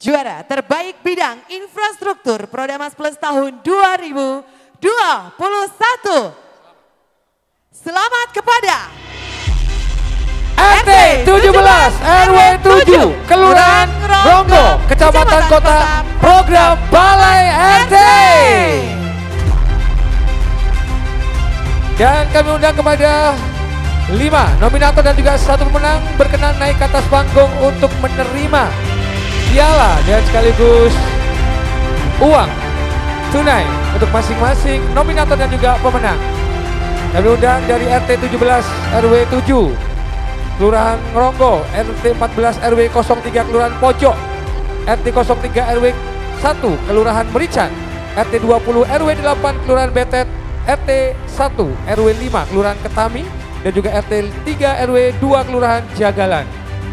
Juara terbaik bidang infrastruktur Prodamas Plus tahun 2021. Selamat kepada RT 17 RW 7 Kelurahan Ronggo, Kecamatan Kota, Program Balai RT. Dan kami undang kepada 5 nominator dan juga 1 pemenang berkenan naik ke atas panggung untuk menerima piala dan sekaligus uang tunai untuk masing-masing nominator dan juga pemenang. Kami undang dari RT 17 RW 7 Kelurahan Ronggo, RT 14 RW 03 Kelurahan Pojok, RT 03 RW 1 Kelurahan Merican, RT 20 RW 8 Kelurahan Betet, RT 1 RW 5 Kelurahan Ketami, dan juga RT 3 RW 2 Kelurahan Jagalan.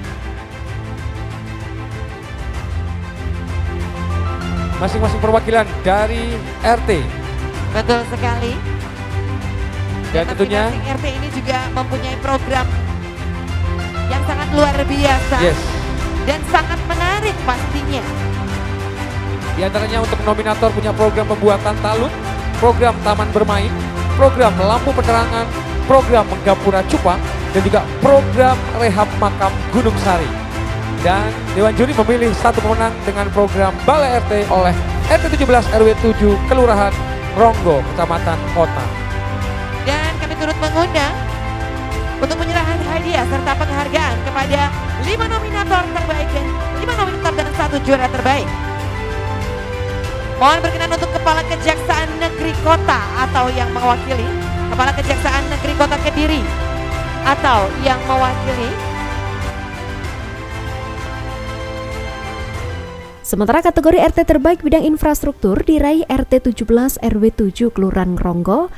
Masing-masing perwakilan dari RT. Betul sekali. Dan tentunya masing-masing RT ini juga mempunyai program yang sangat luar biasa. Yes. Dan sangat menarik pastinya. Di antaranya untuk nominator punya program pembuatan talun, program taman bermain, program lampu penerangan, program menggapura cupang, dan juga program rehab makam Gunung Sari. Dan Dewan Juri memilih 1 pemenang dengan program Balai RT oleh RT 17 RW 7 Kelurahan Ronggo, Kecamatan Kota. Dan kami turut mengundang untuk penyerahan hadiah serta penghargaan kepada 5 nominator terbaik dan 5 nominator dan 1 juara terbaik. Mohon berkenan untuk Kepala Kejaksaan Negeri Kota atau yang mewakili, Kepala Kejaksaan Negeri Kota Kediri atau yang mewakili. Sementara kategori RT terbaik bidang infrastruktur diraih RT 17 RW 7 Kelurahan Ronggo.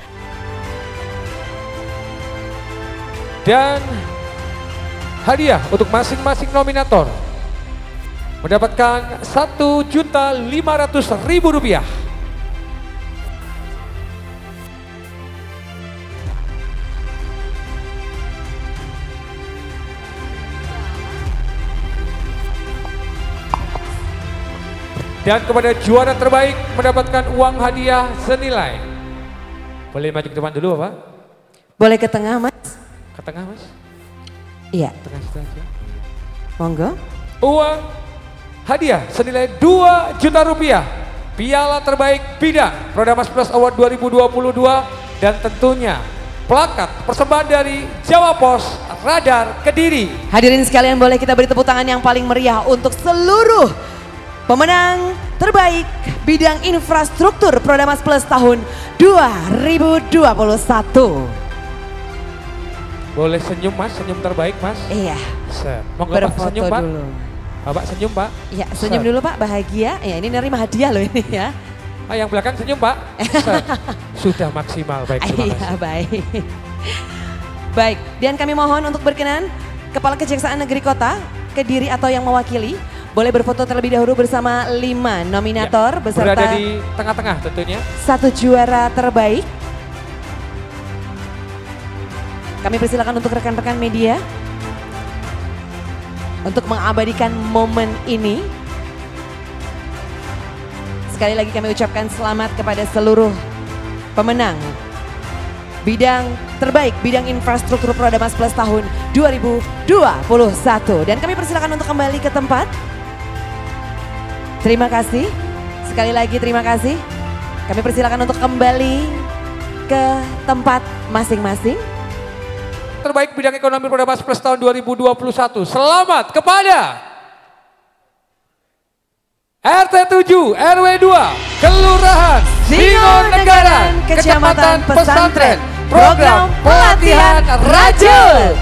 Dan hadiah untuk masing-masing nominator mendapatkan Rp1.500.000. Dan kepada juara terbaik mendapatkan uang hadiah senilai. Boleh maju ke depan dulu Bapak? Boleh ke tengah Mas? Ke tengah Mas? Iya. Tengah situ aja. Monggo. Uang hadiah senilai Rp2 juta. Piala terbaik bidang Prodamas Plus Award 2022 dan tentunya plakat persembahan dari Jawa Pos Radar Kediri. Hadirin sekalian, boleh kita beri tepuk tangan yang paling meriah untuk seluruh pemenang terbaik bidang infrastruktur Prodamas Plus tahun 2021. Boleh senyum Mas, senyum terbaik Mas. Iya. Set. Monggo Pak, senyum Pak. Dulu. Bapak senyum Pak. Iya, senyum dulu Pak, bahagia. Ya, ini nerima hadiah loh ini ya. Ah, yang belakang senyum Pak. Set. Sudah maksimal, baik, terima kasih. Iya, baik. Baik, dan kami mohon untuk berkenan Kepala Kejaksaan Negeri Kota Kediri atau yang mewakili boleh berfoto terlebih dahulu bersama 5 nominator ya, beserta berada di tengah-tengah tentunya 1 juara terbaik. Kami persilakan untuk rekan-rekan media untuk mengabadikan momen ini. Sekali lagi kami ucapkan selamat kepada seluruh pemenang bidang terbaik bidang infrastruktur Prodamas Plus tahun 2021. Dan kami persilakan untuk kembali ke tempat. Terima kasih. Sekali lagi terima kasih. Kami persilakan untuk kembali ke tempat masing-masing. Terbaik bidang ekonomi Prodamas Plus tahun 2021. Selamat kepada RT 7 RW 2 Kelurahan Singonegaran, Kecamatan Pesantren, Program Pelatihan Rajul.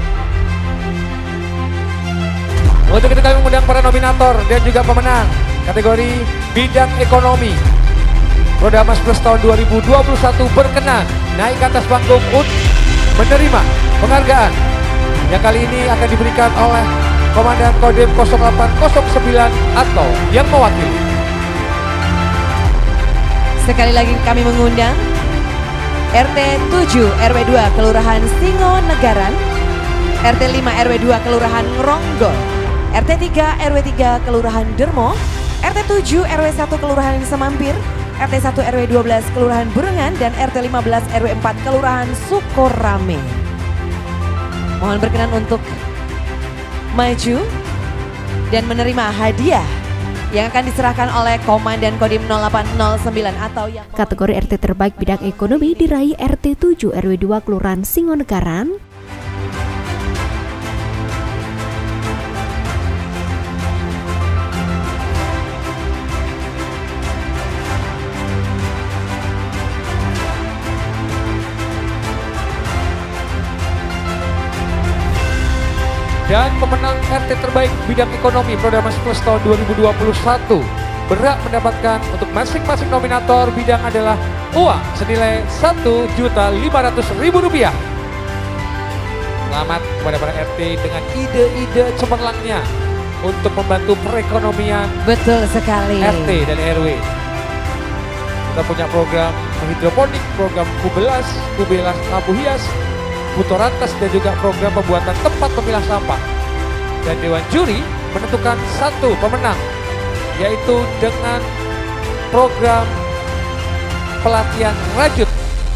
Untuk itu kami mengundang para nominator dan juga pemenang kategori bidang ekonomi Prodamas Plus tahun 2021 berkenan naik ke atas panggung untuk menerima penghargaan yang kali ini akan diberikan oleh Komandan Kodim 0809 atau yang mewakili. Sekali lagi kami mengundang RT 7 RW 2 Kelurahan Singonegaran, RT 5 RW 2 Kelurahan Ronggo, RT 3 RW 3 Kelurahan Dermo, RT 7 RW 1 Kelurahan Semampir, RT 1 RW 12 Kelurahan Burengan, dan RT 15 RW 4 Kelurahan Sukorame. Mohon berkenan untuk maju dan menerima hadiah yang akan diserahkan oleh Komandan Kodim 0809 atau yang... Kategori RT terbaik bidang ekonomi diraih RT 7 RW 2 Kelurahan Singonegaran. Dan pemenang RT terbaik bidang ekonomi Prodamas Plus tahun 2021 berhak mendapatkan untuk masing-masing nominator bidang adalah uang senilai Rp1.500.000. Selamat kepada para RT dengan ide-ide cemerlangnya untuk membantu perekonomian Betul sekali. RT dan RW. Kita punya program hidroponik, program kubelas lampu hias, Putorantas, dan juga program pembuatan tempat pemilah sampah. Dan Dewan Juri menentukan satu pemenang, yaitu dengan program pelatihan rajut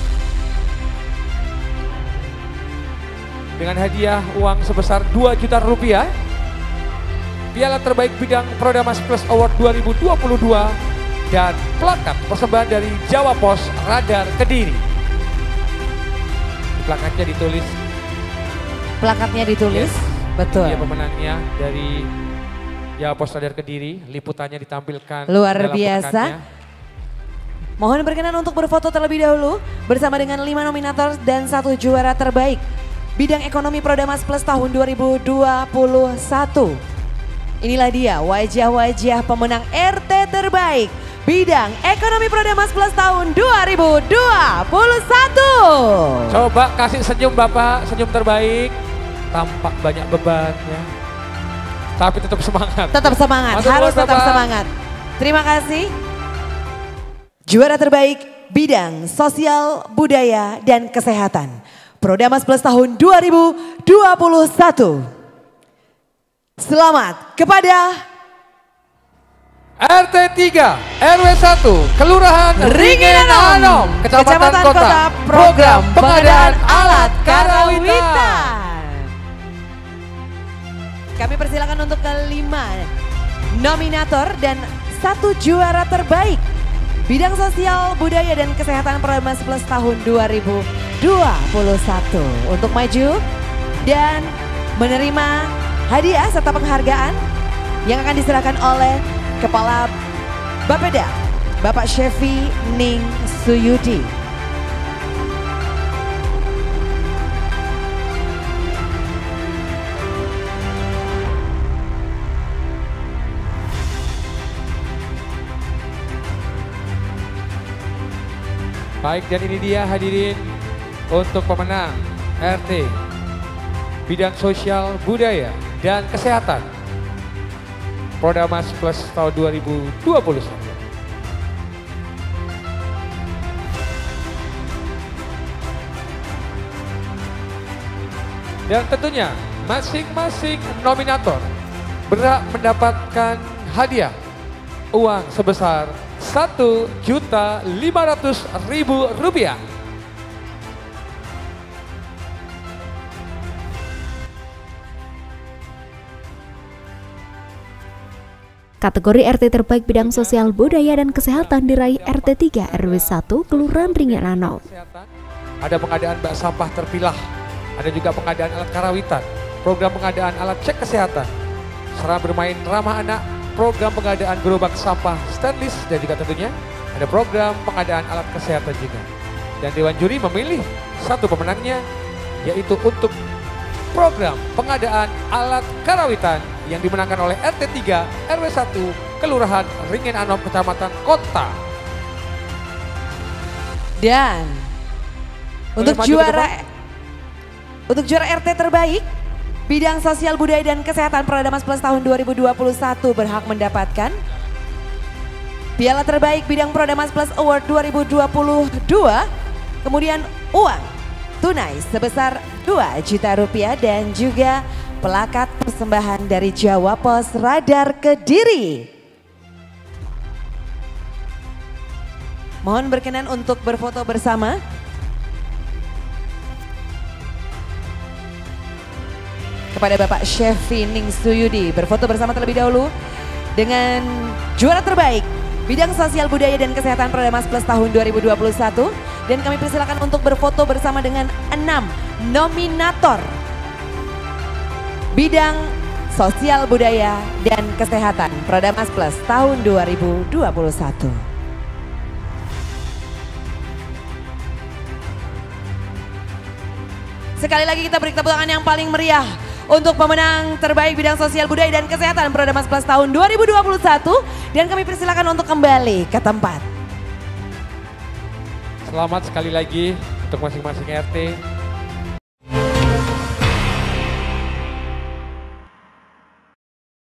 dengan hadiah uang sebesar Rp2 juta, piala terbaik bidang Prodamas Plus Award 2022, dan plakat persembahan dari Jawa Pos Radar Kediri. Plakatnya ditulis, yes. Betul. Dia pemenangnya dari Jawa Pos Radar Kediri, liputannya ditampilkan. Luar dalam biasa. plakatnya. Mohon berkenan untuk berfoto terlebih dahulu bersama dengan 5 nominator dan 1 juara terbaik bidang ekonomi Prodamas Plus tahun 2021. Inilah dia wajah-wajah pemenang RT terbaik bidang ekonomi Prodamas Plus tahun 2021. Coba kasih senyum Bapak, senyum terbaik. Tampak banyak beban ya. Tapi tetap semangat. Tetap semangat, harus tetap semangat. Terima kasih. Juara terbaik bidang sosial, budaya, dan kesehatan Prodamas Plus tahun 2021. Selamat kepada RT 3 RW 1 Kelurahan Ringin Anom, Kecamatan Kota, program pengadaan alat karawitan. Kami persilakan untuk kelima nominator dan 1 juara terbaik bidang sosial, budaya, dan kesehatan Prodamas Plus tahun 2021 untuk maju dan menerima hadiah serta penghargaan yang akan diserahkan oleh Kepala Bapeda, Bapak Shefi Ning Suyudi. Baik, dan ini dia hadirin untuk pemenang RT bidang sosial, budaya, dan kesehatan Prodamas Plus tahun 2021. Dan tentunya masing-masing nominator berhak mendapatkan hadiah uang sebesar Rp1.500.000. Kategori RT terbaik bidang sosial, budaya, dan kesehatan diraih RT 3 RW 1 Kelurahan Ringin Anom. Ada pengadaan bak sampah terpilah, ada juga pengadaan alat karawitan, program pengadaan alat cek kesehatan, sarana bermain ramah anak, program pengadaan gerobak sampah stainless, dan juga tentunya ada program pengadaan alat kesehatan juga. Dan Dewan Juri memilih satu pemenangnya, yaitu untuk program pengadaan alat karawitan yang dimenangkan oleh RT 3 RW 1 Kelurahan Ringin Anom, Kecamatan Kota. Dan untuk juara RT terbaik bidang sosial, budaya, dan kesehatan Prodamas Plus tahun 2021 berhak mendapatkan piala terbaik bidang Prodamas Plus Award 2022, kemudian uang tunai sebesar 2 juta rupiah dan juga plakat persembahan dari Jawa Pos Radar Kediri. Mohon berkenan untuk berfoto bersama. Kepada Bapak Chefy Ningsuyudi, berfoto bersama terlebih dahulu dengan juara terbaik bidang sosial budaya dan kesehatan Prodamas Plus tahun 2021. Dan kami persilakan untuk berfoto bersama dengan 6 nominator bidang sosial budaya dan kesehatan Prodamas Plus tahun 2021. Sekali lagi kita beri tepuk tangan yang paling meriah untuk pemenang terbaik bidang sosial budaya dan kesehatan Prodamas Plus tahun 2021. Dan kami persilakan untuk kembali ke tempat. Selamat sekali lagi untuk masing-masing RT.